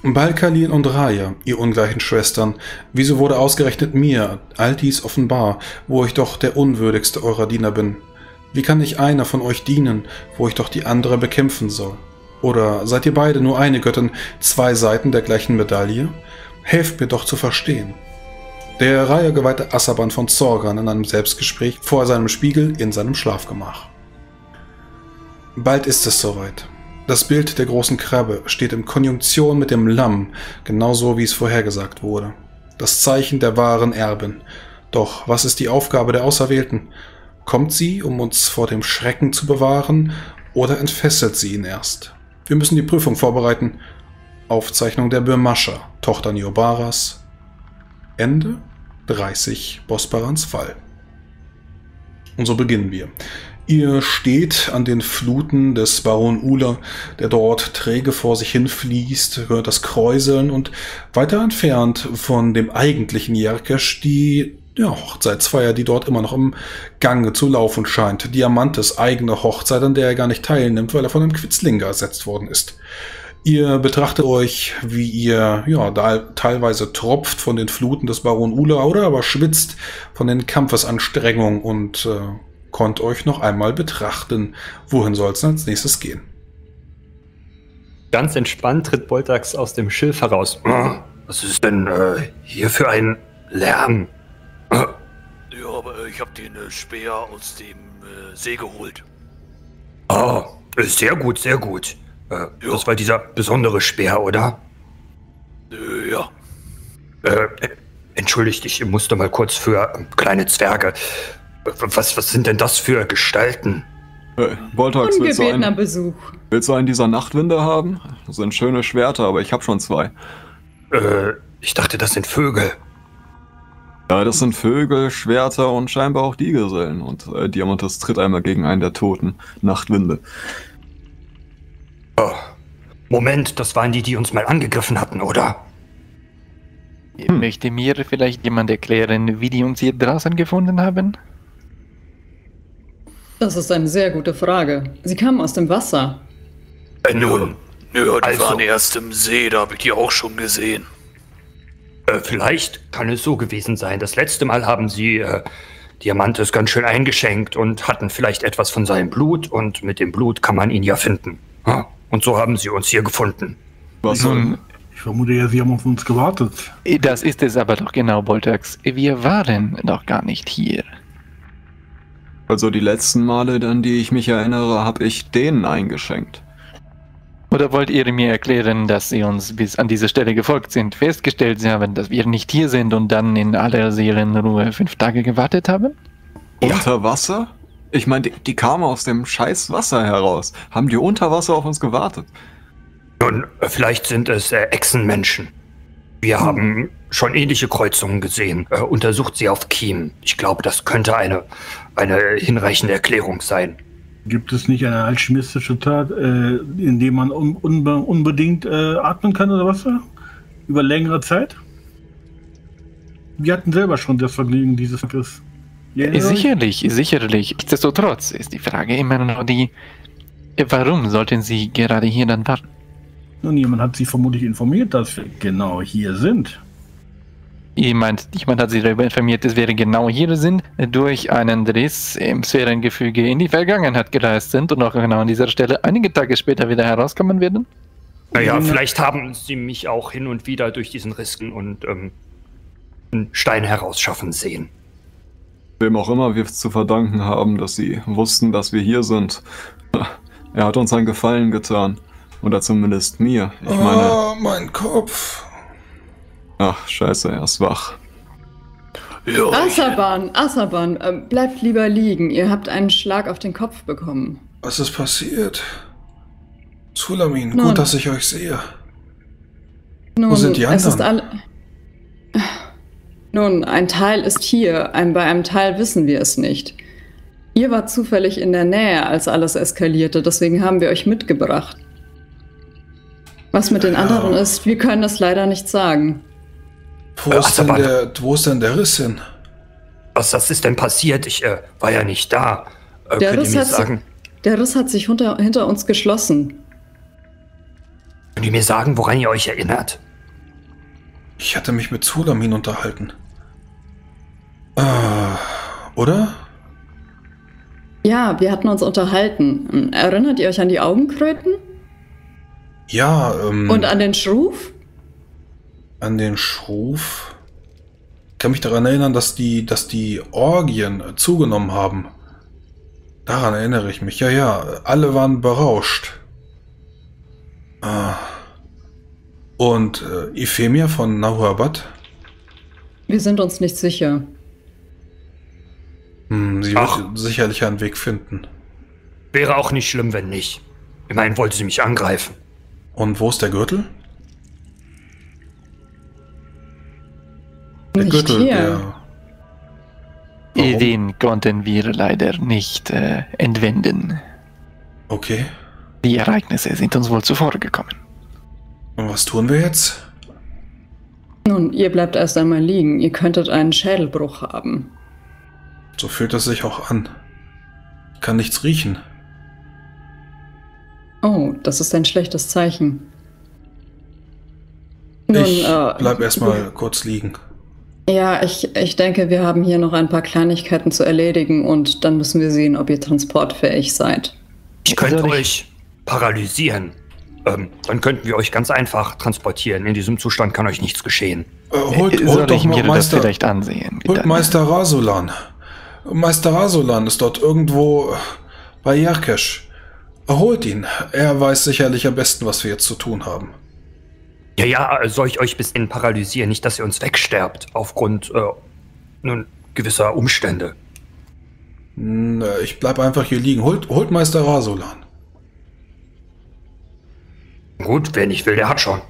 Balkalin und Raya, ihr ungleichen Schwestern, wieso wurde ausgerechnet mir all dies offenbar, wo ich doch der unwürdigste eurer Diener bin? Wie kann ich einer von euch dienen, wo ich doch die andere bekämpfen soll? Oder seid ihr beide nur eine Göttin, zwei Seiten der gleichen Medaille? Helft mir doch zu verstehen. Der Raya geweihte Assaban von Zorgan in einem Selbstgespräch vor seinem Spiegel in seinem Schlafgemach. Bald ist es soweit. Das Bild der großen Krabbe steht in Konjunktion mit dem Lamm, genauso wie es vorhergesagt wurde. Das Zeichen der wahren Erbin. Doch was ist die Aufgabe der Auserwählten? Kommt sie, um uns vor dem Schrecken zu bewahren, oder entfesselt sie ihn erst? Wir müssen die Prüfung vorbereiten. Aufzeichnung der Birmascha, Tochter Niobaras. Ende 30 Bosbarans Fall. Und so beginnen wir. Ihr steht an den Fluten des Baron Ula, der dort träge vor sich hin fließt, hört das Kräuseln und weiter entfernt von dem eigentlichen Jerkesch die Hochzeitsfeier, die dort immer noch im Gange zu laufen scheint. Diamantes eigene Hochzeit, an der er gar nicht teilnimmt, weil er von einem Quitzlinger ersetzt worden ist. Ihr betrachtet euch, wie ihr da teilweise tropft von den Fluten des Baron Ula oder aber schwitzt von den Kampfesanstrengungen und konnt euch noch einmal betrachten. Wohin soll es als nächstes gehen? Ganz entspannt tritt Boltax aus dem Schilf heraus. Was ist denn hier für ein Lärm? Ja, aber ich habe den Speer aus dem See geholt. Ah, sehr gut, sehr gut. Das war dieser besondere Speer, oder? Ja. Entschuldigt, ich musste mal kurz für kleine Zwerge. Was sind denn das für Gestalten? Boltax, Besuch. Willst du einen dieser Nachtwinde haben? Das sind schöne Schwerter, aber ich habe schon zwei. Ich dachte, das sind Vögel. Ja, das sind Vögel, Schwerter und scheinbar auch die Gesellen. Und Diamantes tritt einmal gegen einen der toten Nachtwinde. Oh. Moment, das waren die uns mal angegriffen hatten, oder? Möchte mir vielleicht jemand erklären, wie die uns hier draußen gefunden haben? Das ist eine sehr gute Frage. Sie kamen aus dem Wasser. Nun, die waren erst im See, da habe ich die auch schon gesehen. Vielleicht kann es so gewesen sein. Das letzte Mal haben sie Diamantes ganz schön eingeschenkt und hatten vielleicht etwas von seinem Blut und mit dem Blut kann man ihn ja finden. Und so haben sie uns hier gefunden. Was nun? Ich vermute ja, sie haben auf uns gewartet. Das ist es aber doch genau, Boltax. Wir waren doch gar nicht hier. Also die letzten Male, an die ich mich erinnere, habe ich denen eingeschenkt. Oder wollt ihr mir erklären, dass sie uns bis an diese Stelle gefolgt sind, festgestellt haben, dass wir nicht hier sind und dann in aller Seelenruhe 5 Tage gewartet haben? Ja. Unter Wasser? Ich meine, die kamen aus dem scheiß Wasser heraus. Haben die unter Wasser auf uns gewartet? Nun, vielleicht sind es Echsenmenschen. Wir haben schon ähnliche Kreuzungen gesehen. Untersucht sie auf Kiem. Ich glaube, das könnte eine hinreichende Erklärung sein. Gibt es nicht eine alchemistische Tat, in der man unbedingt atmen kann oder was? Über längere Zeit? Wir hatten selber schon das Vergnügen dieses Tages. Sicherlich. Nichtsdestotrotz ist die Frage immer noch die, warum sollten Sie gerade hier dann warten? Nun, jemand hat Sie vermutlich informiert, dass wir genau hier sind. Jemand hat Sie darüber informiert, dass wir genau hier sind, durch einen Riss im Sphärengefüge in die Vergangenheit gereist sind und auch genau an dieser Stelle einige Tage später wieder herauskommen werden? Naja, vielleicht haben Sie mich auch hin und wieder durch diesen Rissen und einen Stein herausschaffen sehen. Wem auch immer wir zu verdanken haben, dass sie wussten, dass wir hier sind. Er hat uns einen Gefallen getan. Oder zumindest mir. Ich meine... Oh, mein Kopf. Ach, scheiße, er ist wach. Ja, Assaban, bleibt lieber liegen. Ihr habt einen Schlag auf den Kopf bekommen. Was ist passiert? Sulamin, Nun, gut, dass ich euch sehe. Nun, Wo sind die anderen? Nun, ein Teil ist hier, bei einem Teil wissen wir es nicht. Ihr wart zufällig in der Nähe, als alles eskalierte, deswegen haben wir euch mitgebracht. Was mit den anderen ist, wir können es leider nicht sagen. Wo ist denn der Riss hin? Was ist denn passiert? Ich war ja nicht da. Könnt ihr mir sagen? Der Riss hat sich hinter uns geschlossen. Könnt ihr mir sagen, woran ihr euch erinnert? Ich hatte mich mit Zulamin unterhalten. Oder? Ja, wir hatten uns unterhalten. Erinnert ihr euch an die Augenkröten? Ja, Und an den Schruf? an den Schruf. Ich kann mich daran erinnern, dass die Orgien zugenommen haben. Daran erinnere ich mich. Ja, alle waren berauscht. Und Euphemia von Nahuabat? Wir sind uns nicht sicher. Sie wird sicherlich einen Weg finden. Wäre auch nicht schlimm, wenn nicht. Immerhin wollte sie mich angreifen. Und wo ist der Gürtel? Der Nicht Gürtel, hier. Warum? Den konnten wir leider nicht entwenden. Okay. Die Ereignisse sind uns wohl zuvor gekommen. Und was tun wir jetzt? Nun, ihr bleibt erst einmal liegen. Ihr könntet einen Schädelbruch haben. So fühlt es sich auch an. Ich kann nichts riechen. Oh, das ist ein schlechtes Zeichen. Nun, Ich bleib erstmal kurz liegen. Ja, ich denke, wir haben hier noch ein paar Kleinigkeiten zu erledigen und dann müssen wir sehen, ob ihr transportfähig seid. Ich könnte Soll ich- euch paralysieren. Dann könnten wir euch ganz einfach transportieren. In diesem Zustand kann euch nichts geschehen. Holt Soll doch ich mal mir das Meister, vielleicht ansehen? holt Gedanke? Meister Rasulan. Meister Rasulan ist dort irgendwo bei Jerkesh. Holt ihn. Er weiß sicherlich am besten, was wir jetzt zu tun haben. Ja, soll ich euch bis innen paralysieren? Nicht, dass ihr uns wegsterbt aufgrund nun gewisser Umstände. Ich bleib einfach hier liegen. Holt Meister Rasulan. Gut, wer nicht will, der hat schon.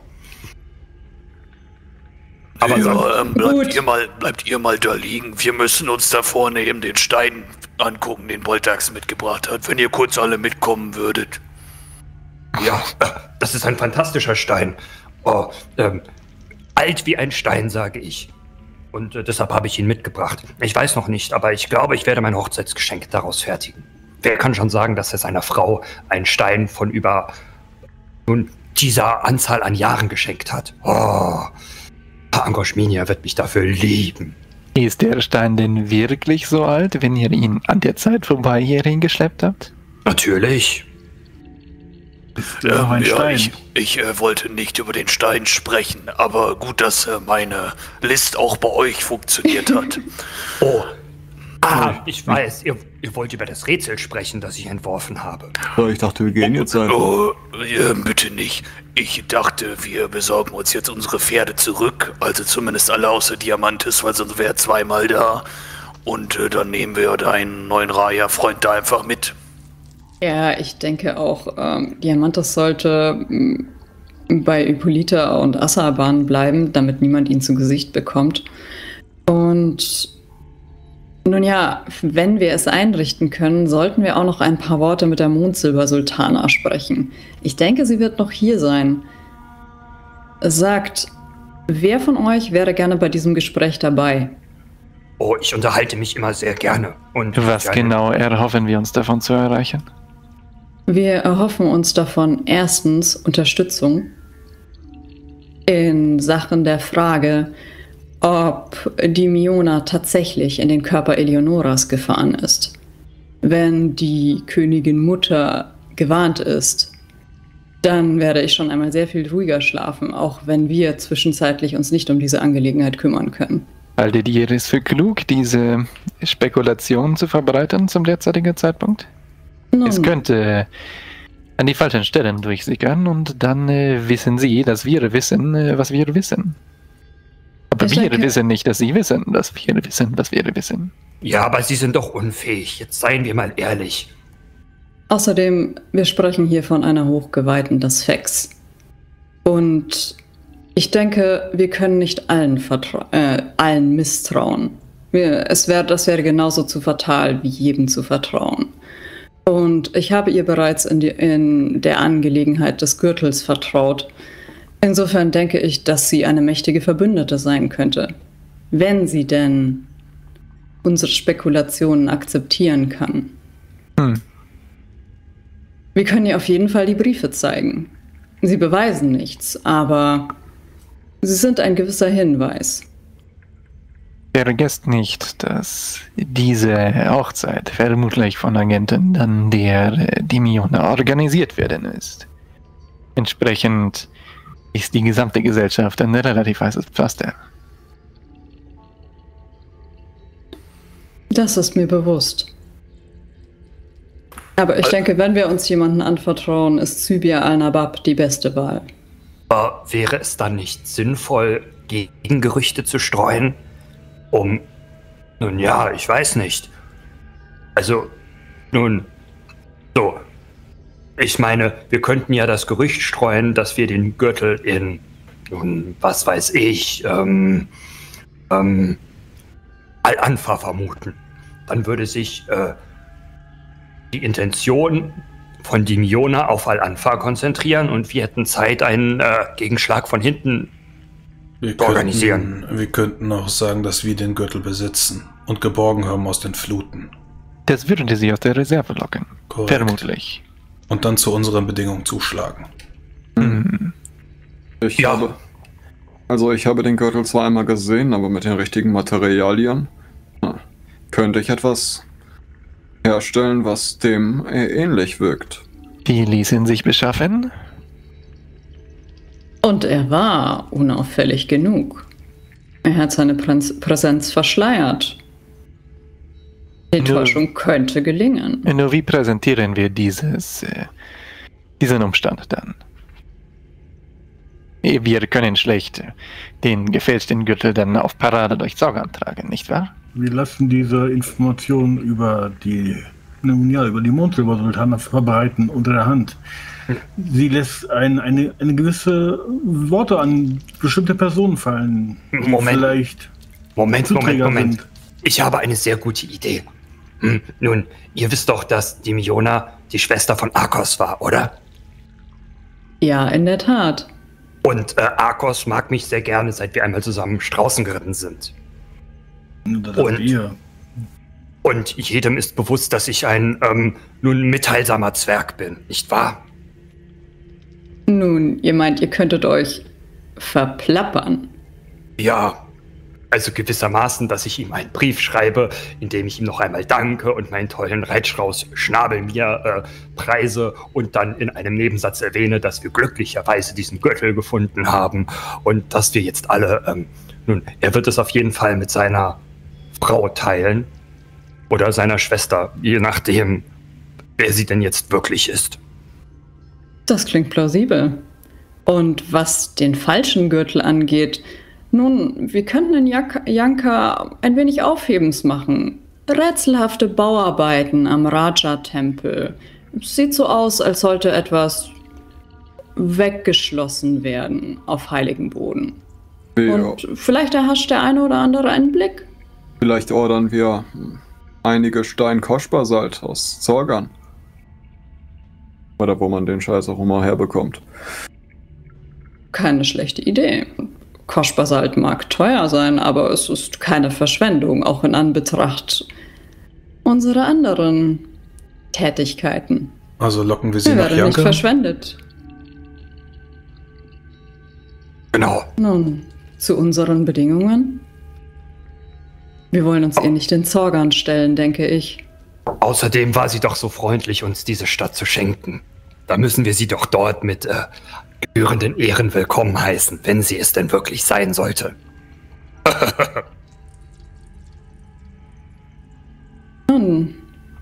Aber Ja, Gut. bleibt ihr mal da liegen. Wir müssen uns da vorne eben den Stein angucken, den Boltax mitgebracht hat. Wenn ihr kurz alle mitkommen würdet. ja, das ist ein fantastischer Stein. Oh, alt wie ein Stein, sage ich. Und deshalb habe ich ihn mitgebracht. Ich weiß noch nicht, aber ich glaube, ich werde mein Hochzeitsgeschenk daraus fertigen. Wer kann schon sagen, dass er seiner Frau einen Stein von über nun dieser Anzahl an Jahren geschenkt hat? Oh, Angoshminia wird mich dafür lieben. Ist der Stein denn wirklich so alt, wenn ihr ihn an der Zeit vorbei hierhin geschleppt habt? Natürlich. Noch ein Stein. Ich wollte nicht über den Stein sprechen, aber gut, dass meine List auch bei euch funktioniert hat. Oh. Ich weiß, ihr wollt über das Rätsel sprechen, das ich entworfen habe. Ja, ich dachte, wir gehen jetzt einfach. Oh, bitte nicht. Ich dachte, wir besorgen uns jetzt unsere Pferde zurück, also zumindest alle außer Diamantis, weil sonst wäre zweimal da. Und dann nehmen wir deinen neuen Raya-Freund da einfach mit. Ja, ich denke auch, Diamantis sollte bei Hippolyta und Assaban bleiben, damit niemand ihn zu Gesicht bekommt. Und nun ja, wenn wir es einrichten können, sollten wir auch noch ein paar Worte mit der Mondsilber-Sultana sprechen. Ich denke, sie wird noch hier sein. Sagt, wer von euch wäre gerne bei diesem Gespräch dabei? Oh, ich unterhalte mich immer sehr gerne. Und Was genau erhoffen wir uns davon zu erreichen? Wir erhoffen uns davon erstens Unterstützung in Sachen der Frage, ob die Miona tatsächlich in den Körper Eleonoras gefahren ist. Wenn die Königin Mutter gewarnt ist, dann werde ich schon einmal sehr viel ruhiger schlafen, auch wenn wir zwischenzeitlich uns nicht um diese Angelegenheit kümmern können. Haltet ihr es für klug, diese Spekulationen zu verbreiten zum derzeitigen Zeitpunkt? Nun, Es könnte an die falschen Stellen durchsickern und dann wissen sie, dass wir wissen, was wir wissen. Aber Ich wir denke- wissen nicht, dass sie wissen, dass wir wissen, was wir wissen. Ja, aber sie sind doch unfähig. Jetzt seien wir mal ehrlich. außerdem, wir sprechen hier von einer Hochgeweihten des Fex. Und ich denke, wir können nicht allen misstrauen. Das wäre genauso zu fatal, wie jedem zu vertrauen. Und ich habe ihr bereits in der Angelegenheit des Gürtels vertraut. Insofern denke ich, dass sie eine mächtige Verbündete sein könnte. Wenn sie denn unsere Spekulationen akzeptieren kann. Wir können ihr auf jeden Fall die Briefe zeigen. Sie beweisen nichts, aber sie sind ein gewisser Hinweis. Vergesst nicht, dass diese Hochzeit vermutlich von Agenten dann der Dimiona organisiert werden ist. Entsprechend ist die gesamte Gesellschaft ein relativ heißes Pflaster. Das ist mir bewusst. Aber ich denke, wenn wir uns jemanden anvertrauen, ist Zybia al-Nabab die beste Wahl. Wäre es dann nicht sinnvoll, Gegengerüchte zu streuen? Nun ja, ich weiß nicht. Also, nun, so. Ich meine, wir könnten ja das Gerücht streuen, dass wir den Gürtel in, nun, was weiß ich, Al-Anfa vermuten. Dann würde sich die Intention von Dimiona auf Al-Anfa konzentrieren und wir hätten Zeit, einen Gegenschlag von hinten zu organisieren. Wir könnten auch sagen, dass wir den Gürtel besitzen und geborgen haben aus den Fluten. Das würde sie aus der Reserve locken. Korrekt. Vermutlich. Und dann zu unseren Bedingungen zuschlagen. Ich habe den Gürtel zwar einmal gesehen, aber mit den richtigen Materialien könnte ich etwas herstellen, was dem ähnlich wirkt. Wie ließ ihn sich beschaffen? Und er war unauffällig genug. Er hat seine Präsenz verschleiert. Die Täuschung könnte gelingen. Nur wie präsentieren wir diesen Umstand dann? Wir können schlecht den gefälschten Gürtel dann auf Parade durch Saugan tragen, nicht wahr? Wir lassen diese Informationen über die Mondsilbersultana verbreiten unter der Hand. Sie lässt eine gewisse Worte an bestimmte Personen fallen, die vielleicht Zuträger sind. Ich habe eine sehr gute Idee. Nun, ihr wisst doch, dass Dimiona die Schwester von Arkos war, oder? Ja, in der Tat. Und Arkos mag mich sehr gerne, seit wir einmal zusammen Straußen geritten sind. Und jedem ist bewusst, dass ich ein nun mitteilsamer Zwerg bin, nicht wahr? Nun, ihr meint, ihr könntet euch verplappern. Ja, also gewissermaßen, dass ich ihm einen Brief schreibe, in dem ich ihm noch einmal danke und meinen tollen Reitstrauß Schnabel mir preise und dann in einem Nebensatz erwähne, dass wir glücklicherweise diesen Gürtel gefunden haben und dass wir jetzt alle, nun, er wird es auf jeden Fall mit seiner Frau teilen oder seiner Schwester, je nachdem, wer sie denn jetzt wirklich ist. Das klingt plausibel. Und was den falschen Gürtel angeht, nun, wir könnten in Janka ein wenig Aufhebens machen. Rätselhafte Bauarbeiten am Raja-Tempel. Sieht so aus, als sollte etwas weggeschlossen werden auf heiligem Boden. Ja. Und vielleicht erhascht der eine oder andere einen Blick. Vielleicht ordern wir einige Stein-Koschbasalt aus Zorgan. Oder wo man den Scheiß auch immer herbekommt. Keine schlechte Idee. Koschbasalt mag teuer sein, aber es ist keine Verschwendung, auch in Anbetracht unserer anderen Tätigkeiten. Also locken wir sie nach Janka? Janka? Nicht verschwendet. Genau. Nun, zu unseren Bedingungen? Wir wollen uns nicht in Zorgan stellen, denke ich. Außerdem war sie doch so freundlich, uns diese Stadt zu schenken. Da müssen wir sie doch dort mit gebührenden Ehren willkommen heißen, wenn sie es denn wirklich sein sollte. Nun.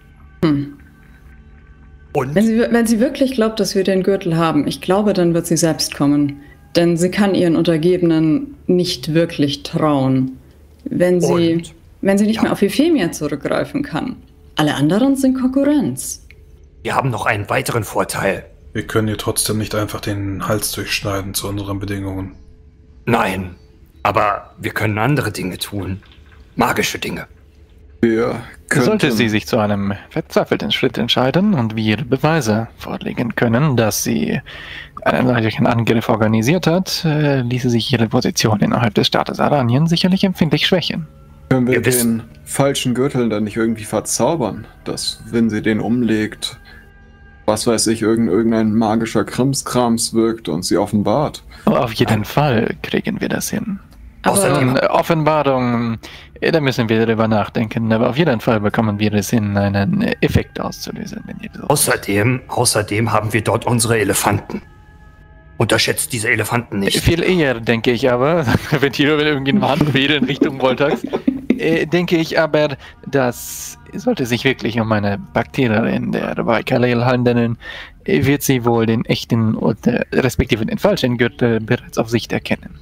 Und? Wenn sie wirklich glaubt, dass wir den Gürtel haben, ich glaube, dann wird sie selbst kommen. Denn sie kann ihren Untergebenen nicht wirklich trauen, wenn sie nicht mehr auf Euphemia zurückgreifen kann. Alle anderen sind Konkurrenz. Wir haben noch einen weiteren Vorteil. Wir können ihr trotzdem nicht einfach den Hals durchschneiden zu unseren Bedingungen. Nein, aber wir können andere Dinge tun. Magische Dinge. Sollte sie sich zu einem verzweifelten Schritt entscheiden und wir Beweise vorlegen können, dass sie einen solchen Angriff organisiert hat, ließe sich ihre Position innerhalb des Staates Aranien sicherlich empfindlich schwächen. Können wir den falschen Gürtel dann nicht irgendwie verzaubern, dass, wenn sie den umlegt, was weiß ich, irgendein magischer Krimskrams wirkt und sie offenbart. Auf jeden Fall kriegen wir das hin. Außerdem, Offenbarung, da müssen wir darüber nachdenken, aber auf jeden Fall bekommen wir es hin, einen Effekt auszulösen. Wenn ihr so außerdem haben wir dort unsere Elefanten. Unterschätzt diese Elefanten nicht. Viel eher, denke ich aber, wenn Tilo irgendwie eine Hand wäre in Richtung Voltax, denke ich aber, dass sollte sich wirklich um eine Bakterien der bei Khalil handeln, wird sie wohl den echten oder respektive den falschen Gürtel bereits auf Sicht erkennen.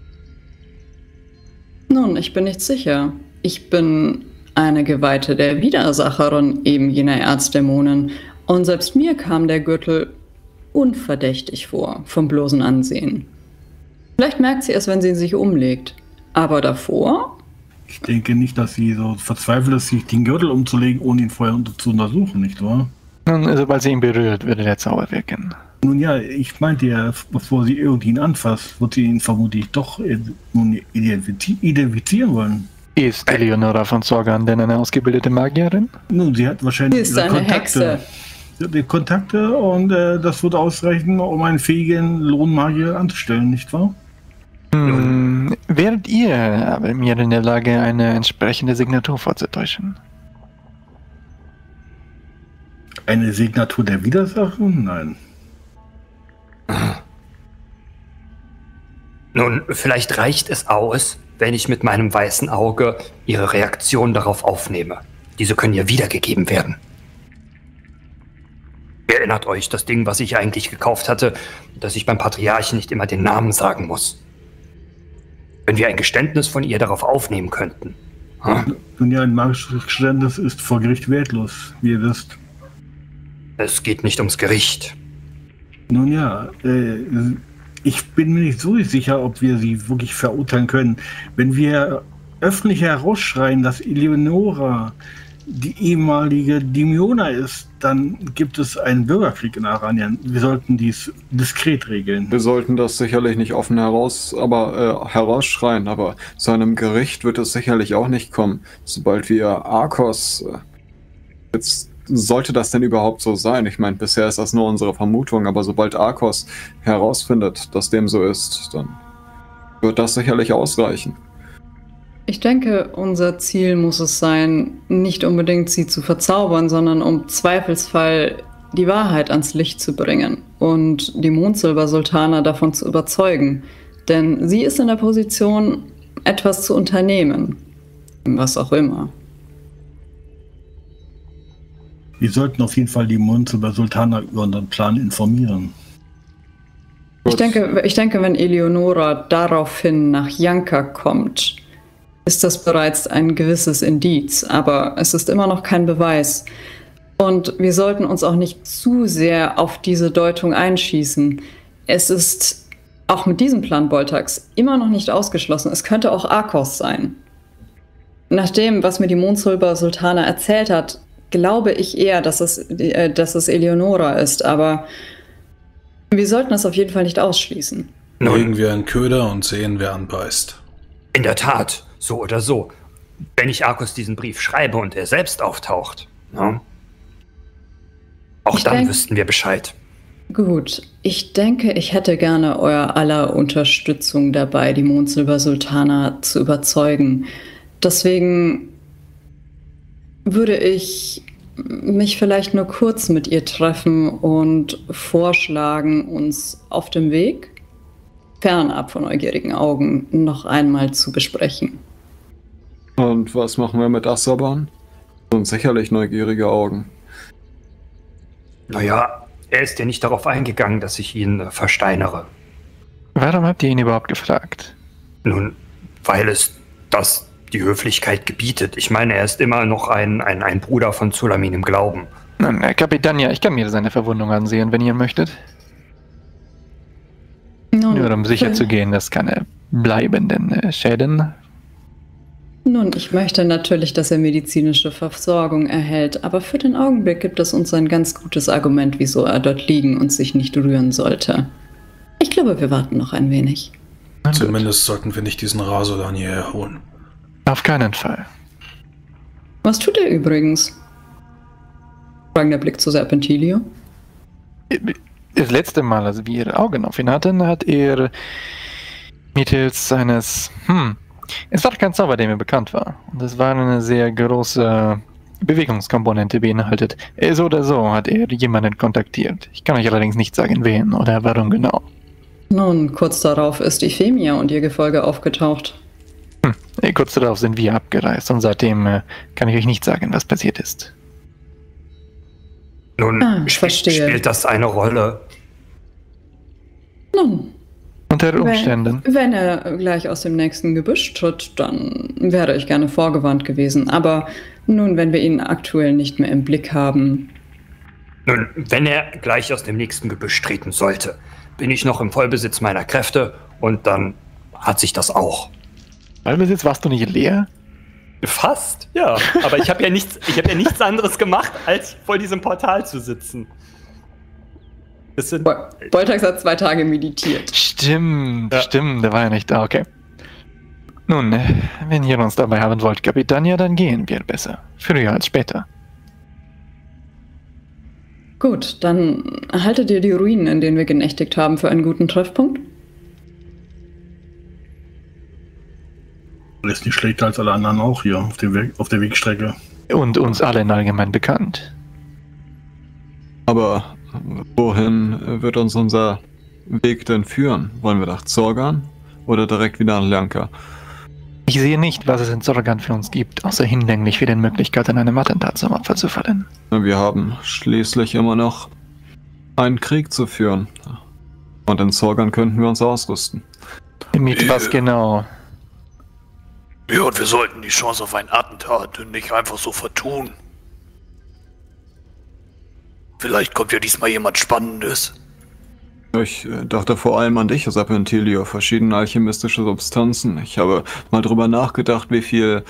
Nun, ich bin nicht sicher. Ich bin eine Geweihte der Widersacherin eben jener Erzdämonen. Und selbst mir kam der Gürtel unverdächtig vor, vom bloßen Ansehen. Vielleicht merkt sie es, wenn sie ihn sich umlegt. Aber davor? Ich denke nicht, dass sie so verzweifelt ist, sich den Gürtel umzulegen, ohne ihn vorher zu untersuchen, nicht wahr? Nun, sobald sie ihn berührt, würde der Zauber wirken. Nun ja, ich meinte ja, bevor sie irgendwen anfasst, wird sie ihn vermutlich doch identifizieren wollen. Ist Eleonora von Zorgan denn eine ausgebildete Magierin? Nun, sie hat wahrscheinlich Sie ist eine Hexe. Sie hat die Kontakte und das wird ausreichen, um einen fähigen Lohnmagier anzustellen, nicht wahr? Wäret ihr aber mir in der Lage, eine entsprechende Signatur vorzutäuschen? Eine Signatur der Widersacher? Nein. Nun, vielleicht reicht es aus, wenn ich mit meinem weißen Auge Ihre Reaktion darauf aufnehme. Diese können ja wiedergegeben werden. Erinnert euch, das Ding, was ich eigentlich gekauft hatte, dass ich beim Patriarchen nicht immer den Namen sagen muss. Wenn wir ein Geständnis von ihr darauf aufnehmen könnten. Nun ja, ein magisches Geständnis ist vor Gericht wertlos, wie ihr wisst. Es geht nicht ums Gericht. Nun ja, ich bin mir nicht so sicher, ob wir sie wirklich verurteilen können. Wenn wir öffentlich herausschreien, dass Eleonora die ehemalige Dimiona ist, dann gibt es einen Bürgerkrieg in Aranien. Wir sollten dies diskret regeln. Wir sollten das sicherlich nicht offen herausschreien, aber zu einem Gericht wird es sicherlich auch nicht kommen. Sobald wir Arcos... jetzt sollte das denn überhaupt so sein? Ich meine, bisher ist das nur unsere Vermutung, aber sobald Arcos herausfindet, dass dem so ist, dann wird das sicherlich ausreichen. Ich denke, unser Ziel muss es sein, nicht unbedingt sie zu verzaubern, sondern um Zweifelsfall die Wahrheit ans Licht zu bringen und die Mondsilber-Sultana davon zu überzeugen. Denn sie ist in der Position, etwas zu unternehmen. Was auch immer. Wir sollten auf jeden Fall die Mondsilber-Sultana über unseren Plan informieren. Ich denke, wenn Eleonora daraufhin nach Janka kommt, ist das bereits ein gewisses Indiz, aber es ist immer noch kein Beweis. Und wir sollten uns auch nicht zu sehr auf diese Deutung einschießen. Es ist auch mit diesem Plan Voltax immer noch nicht ausgeschlossen. Es könnte auch Arcos sein. Nach dem, was mir die Mondsilber-Sultana erzählt hat, glaube ich eher, dass es Eleonora ist, aber wir sollten es auf jeden Fall nicht ausschließen. Legen wir einen Köder und sehen, wer anbeißt. In der Tat, so oder so. Wenn ich Arcos diesen Brief schreibe und er selbst auftaucht, ne? Auch dann wüssten wir Bescheid. Gut, ich denke, ich hätte gerne euer aller Unterstützung dabei, die Mondsilber-Sultana zu überzeugen. Deswegen würde ich mich vielleicht nur kurz mit ihr treffen und vorschlagen, uns auf dem Weg, fernab von neugierigen Augen, noch einmal zu besprechen. Und was machen wir mit Assaban? Sind sicherlich neugierige Augen. Naja, er ist ja nicht darauf eingegangen, dass ich ihn versteinere. Warum habt ihr ihn überhaupt gefragt? Nun, weil es das die Höflichkeit gebietet. Ich meine, er ist immer noch ein Bruder von Zulamin im Glauben. Nun, Kapitän, ja, ich kann mir seine Verwundung ansehen, wenn ihr möchtet. Nur um sicher zu gehen, dass keine bleibenden Schäden. Nun, ich möchte natürlich, dass er medizinische Versorgung erhält, aber für den Augenblick gibt es uns ein ganz gutes Argument, wieso er dort liegen und sich nicht rühren sollte. Ich glaube, wir warten noch ein wenig. Zumindest sollten wir nicht diesen Rasolan hierher holen. Auf keinen Fall. Was tut er übrigens? Fragender Blick zu Serpentilio. Das letzte Mal, als wir ihre Augen auf ihn hatten, hat er mittels eines... Es war kein Zauber, der mir bekannt war. Und es war eine sehr große Bewegungskomponente beinhaltet. So oder so hat er jemanden kontaktiert. Ich kann euch allerdings nicht sagen, wen oder warum genau. Nun, kurz darauf ist Euphemia und ihr Gefolge aufgetaucht. Kurz darauf sind wir abgereist und seitdem kann ich euch nicht sagen, was passiert ist. Nun, verstehe. Spielt das eine Rolle? Nun, Unter Umständen. wenn er gleich aus dem nächsten Gebüsch tritt, dann wäre ich gerne vorgewarnt gewesen. Aber nun, wenn wir ihn aktuell nicht mehr im Blick haben... Nun, wenn er gleich aus dem nächsten Gebüsch treten sollte, bin ich noch im Vollbesitz meiner Kräfte und dann hat sich das auch. Vollbesitz, warst du nicht leer? Fast, ja. Aber ich habe ja nichts anderes gemacht, als vor diesem Portal zu sitzen. Boltax hat 2 Tage meditiert. Stimmt, der war ja nicht da, okay. Nun, wenn ihr uns dabei haben wollt, Kapitania, dann gehen wir besser. Früher als später. Gut, dann haltet ihr die Ruinen, in denen wir genächtigt haben, für einen guten Treffpunkt? Das ist nicht schlechter als alle anderen auch hier auf der Wegstrecke. Und uns allen allgemein bekannt. Aber wohin wird uns unser Weg denn führen? Wollen wir nach Zorgan oder direkt wieder nach Lyanka? Ich sehe nicht, was es in Zorgan für uns gibt, außer hinlänglich für die Möglichkeit, in einem Attentat zum Opfer zu fallen. Wir haben schließlich immer noch einen Krieg zu führen. Und in Zorgan könnten wir uns ausrüsten. Mit was genau? Ja, und wir sollten die Chance auf ein Attentat nicht einfach so vertun. Vielleicht kommt ja diesmal jemand Spannendes. Ich dachte vor allem an dich, Serpentilio, verschiedene alchemistische Substanzen. Ich habe mal drüber nachgedacht, wie viel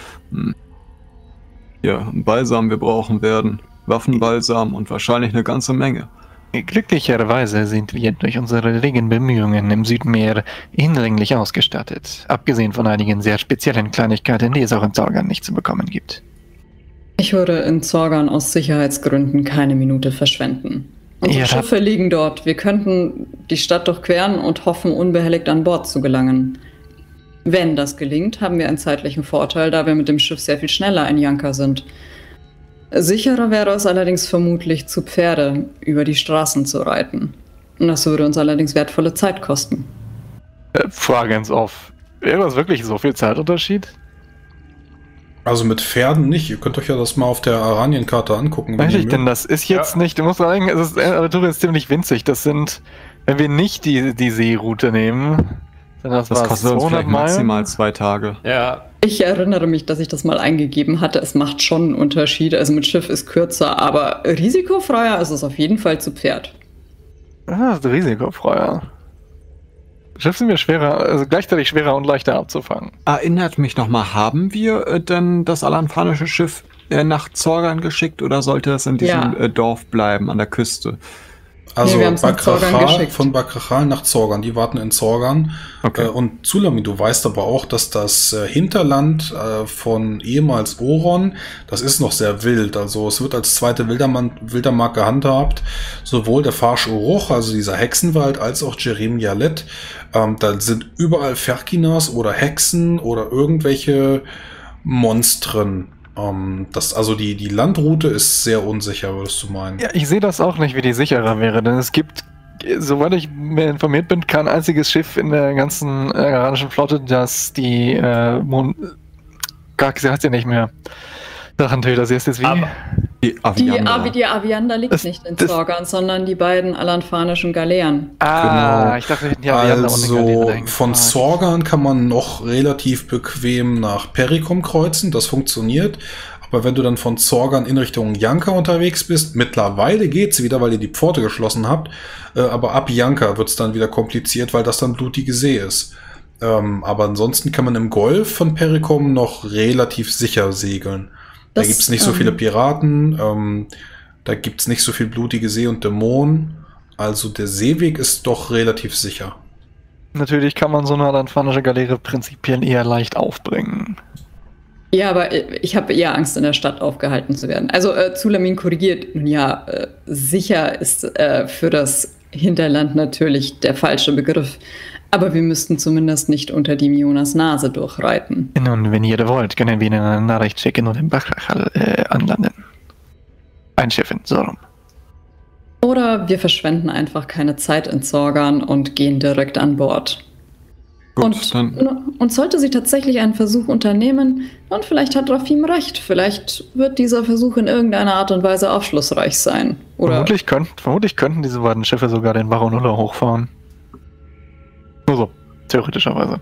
Balsam wir brauchen werden. Waffenbalsam und wahrscheinlich eine ganze Menge. Glücklicherweise sind wir durch unsere regen Bemühungen im Südmeer hinlänglich ausgestattet, abgesehen von einigen sehr speziellen Kleinigkeiten, die es auch in Zorgan nicht zu bekommen gibt. Ich würde in Zorgan aus Sicherheitsgründen keine Minute verschwenden. Unsere Schiffe liegen dort. Wir könnten die Stadt durchqueren und hoffen, unbehelligt an Bord zu gelangen. Wenn das gelingt, haben wir einen zeitlichen Vorteil, da wir mit dem Schiff sehr viel schneller in Lyanka sind. Sicherer wäre es allerdings vermutlich, zu Pferde über die Straßen zu reiten. Das würde uns allerdings wertvolle Zeit kosten. Frage ins Off. Wäre das wirklich so viel Zeitunterschied? Also mit Pferden nicht. Ihr könnt euch ja das mal auf der Aranien-Karte angucken. Weiß ich denn, das ist jetzt nicht, du musst sagen, Aventura ist ziemlich winzig. Das sind, wenn wir nicht die Seeroute nehmen, dann das kostet uns vielleicht maximal 2 Tage. Ja. Ich erinnere mich, dass ich das mal eingegeben hatte. Es macht schon einen Unterschied. Also mit Schiff ist kürzer, aber risikofreier ist es auf jeden Fall zu Pferd. Das ist risikofreier. Schiff sind wir schwerer, also gleichzeitig schwerer und leichter abzufangen. Erinnert mich nochmal, haben wir denn das alanfanische Schiff nach Zorgan geschickt oder sollte das in diesem Dorf bleiben, an der Küste? Also wir haben's nach Zorgan geschickt. Von Bakrachal nach Zorgan, die warten in Zorgan. Okay. Und Zulami, du weißt aber auch, dass das Hinterland von ehemals Oron, das ist noch sehr wild. Also es wird als zweite Wildermark gehandhabt. Sowohl der Farsch Uruch, also dieser Hexenwald, als auch Jerem Yalet. Da sind überall Ferkinas oder Hexen oder irgendwelche Monstren. Also die Landroute ist sehr unsicher, würdest du meinen? Ja, ich sehe das auch nicht, wie die sicherer wäre, denn es gibt, soweit ich mir informiert bin, kein einziges Schiff in der ganzen iranischen Flotte, das die sie hat ja nicht mehr. Drachentöter, sie ist jetzt wie? Die Aviander liegt nicht in Zorgan, sondern die beiden alanfanischen Galeeren. Genau. Ich dachte, die Aviander also von Zorgan kann man noch relativ bequem nach Perikom kreuzen, das funktioniert. Aber wenn du dann von Zorgan in Richtung Lyanka unterwegs bist, mittlerweile geht's wieder, weil ihr die Pforte geschlossen habt, aber ab Lyanka wird's dann wieder kompliziert, weil das dann blutige See ist. Aber ansonsten kann man im Golf von Perikom noch relativ sicher segeln. Da gibt's nicht so viele Piraten, da gibt's nicht so viel blutige See und Dämonen. Also der Seeweg ist doch relativ sicher. Natürlich kann man so eine alanfanische Galeere prinzipiell eher leicht aufbringen. Ja, aber ich habe eher Angst, in der Stadt aufgehalten zu werden. Also Zulamin korrigiert, nun ja, sicher ist für das Hinterland natürlich der falsche Begriff. Aber wir müssten zumindest nicht unter die Mionas Nase durchreiten. Nun, wenn ihr wollt, können wir Ihnen eine Nachricht schicken und den Bachrachal anlanden. Einschiffen, so rum. Oder wir verschwenden einfach keine Zeit in Zorgan und gehen direkt an Bord. Gut, Und sollte sie tatsächlich einen Versuch unternehmen, und vielleicht hat Rafim recht, vielleicht wird dieser Versuch in irgendeiner Art und Weise aufschlussreich sein. Oder Vermutlich könnten diese beiden Schiffe sogar den Baron Ulla hochfahren. Nur so, theoretischerweise.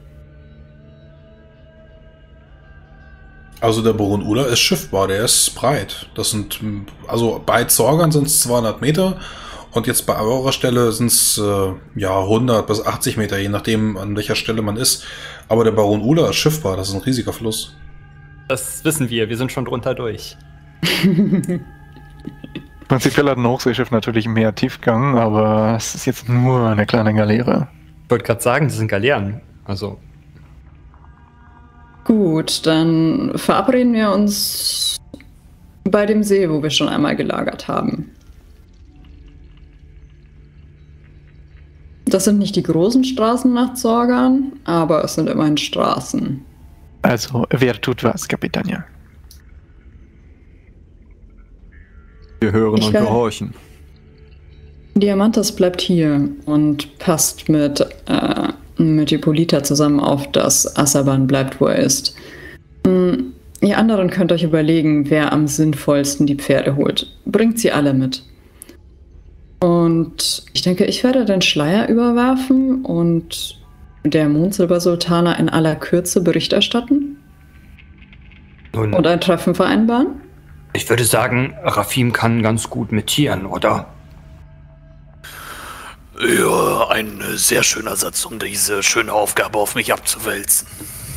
Also der Baron Ulla ist schiffbar, der ist breit. Das sind, also bei Zorgan sind es 200 Meter und jetzt bei eurer Stelle sind es 100 bis 80 Meter, je nachdem an welcher Stelle man ist. Aber der Baron Ulla ist schiffbar, das ist ein riesiger Fluss. Das wissen wir sind schon drunter durch. Prinzipiell hat ein Hochseeschiff natürlich mehr Tiefgang, aber es ist jetzt nur eine kleine Galeere. Ich wollte gerade sagen, das sind Galeeren. Also. Gut, dann verabreden wir uns bei dem See, wo wir schon einmal gelagert haben. Das sind nicht die großen Straßen nach Zorgan, aber es sind immerhin Straßen. Also, wer tut was, Kapitania? Wir hören und gehorchen. Diamantas bleibt hier und passt mit Hippolyta zusammen auf, dass Asaban bleibt, wo er ist. Ihr anderen könnt euch überlegen, wer am sinnvollsten die Pferde holt. Bringt sie alle mit. Und ich denke, ich werde den Schleier überwerfen und der Mondsilbersultaner in aller Kürze Bericht erstatten. Und ein Treffen vereinbaren. Ich würde sagen, Rafim kann ganz gut mit Tieren, oder? Ja, ein sehr schöner Satz, um diese schöne Aufgabe auf mich abzuwälzen.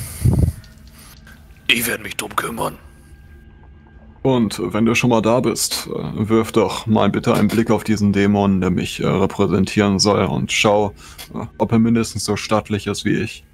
Ich werde mich drum kümmern. Und wenn du schon mal da bist, wirf doch mal bitte einen Blick auf diesen Dämon, der mich repräsentieren soll, und schau, ob er mindestens so stattlich ist wie ich.